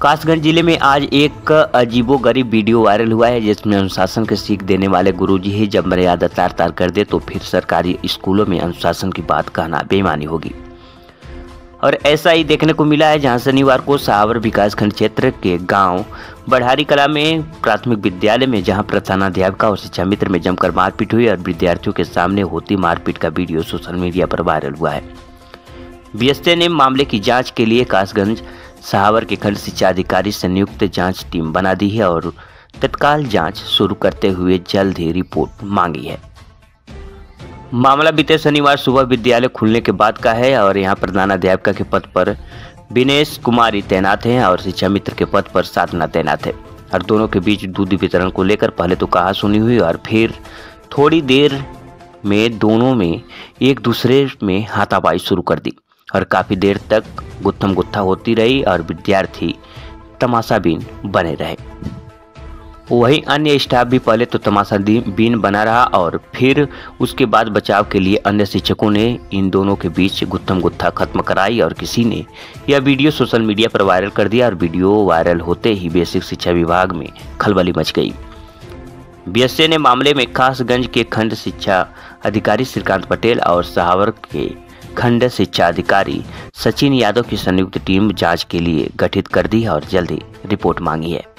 कासगंज जिले में आज एक अजीबोगरीब वीडियो वायरल हुआ है, जिसमें अनुशासन की सीख देने वाले गुरुजी ही जब मर्यादा तार तार कर दे तो फिर सरकारी स्कूलों में अनुशासन की बात कहना बेईमानी होगी। और ऐसा ही देखने को मिला है, जहां शनिवार को सहावर विकासखंड क्षेत्र के गांव बढ़ारी कला में प्राथमिक विद्यालय में जहां प्रधानाध्यापिका और शिक्षा मित्र में जमकर मारपीट हुई और विद्यार्थियों के सामने होती मारपीट का वीडियो सोशल मीडिया पर वायरल हुआ है। बीएसए ने मामले की जांच के लिए कासगंज सहावर के खंड शिक्षा अधिकारी संयुक्त जांच टीम बना दी है और तत्काल जांच शुरू करते हुए जल्द ही रिपोर्ट मांगी है। मामला बीते शनिवार सुबह विद्यालय खुलने के बाद का है और यहां प्रधानाध्यापिका के पद पर विनेश कुमारी तैनात हैं और शिक्षा मित्र के पद पर साधना तैनात है। और दोनों के बीच दूध वितरण को लेकर पहले तो कहासुनी हुई और फिर थोड़ी देर में दोनों में एक दूसरे में हाथापाई शुरू कर दी और काफ़ी देर तक गुत्थम गुत्था होती रही और विद्यार्थी तमाशाबीन बने रहे। वहीं अन्य स्टाफ भी पहले तो तमाशाबीन बना रहा और फिर उसके बाद बचाव के लिए अन्य शिक्षकों ने इन दोनों के बीच गुत्थम गुत्था खत्म कराई और किसी ने यह वीडियो सोशल मीडिया पर वायरल कर दिया और वीडियो वायरल होते ही बेसिक शिक्षा विभाग में खलबली मच गई। बीएसए ने मामले में कासगंज के खंड शिक्षा अधिकारी श्रीकांत पटेल और सहावर के खंड शिक्षा अधिकारी सचिन यादव की संयुक्त टीम जांच के लिए गठित कर दी है और जल्द ही रिपोर्ट मांगी है।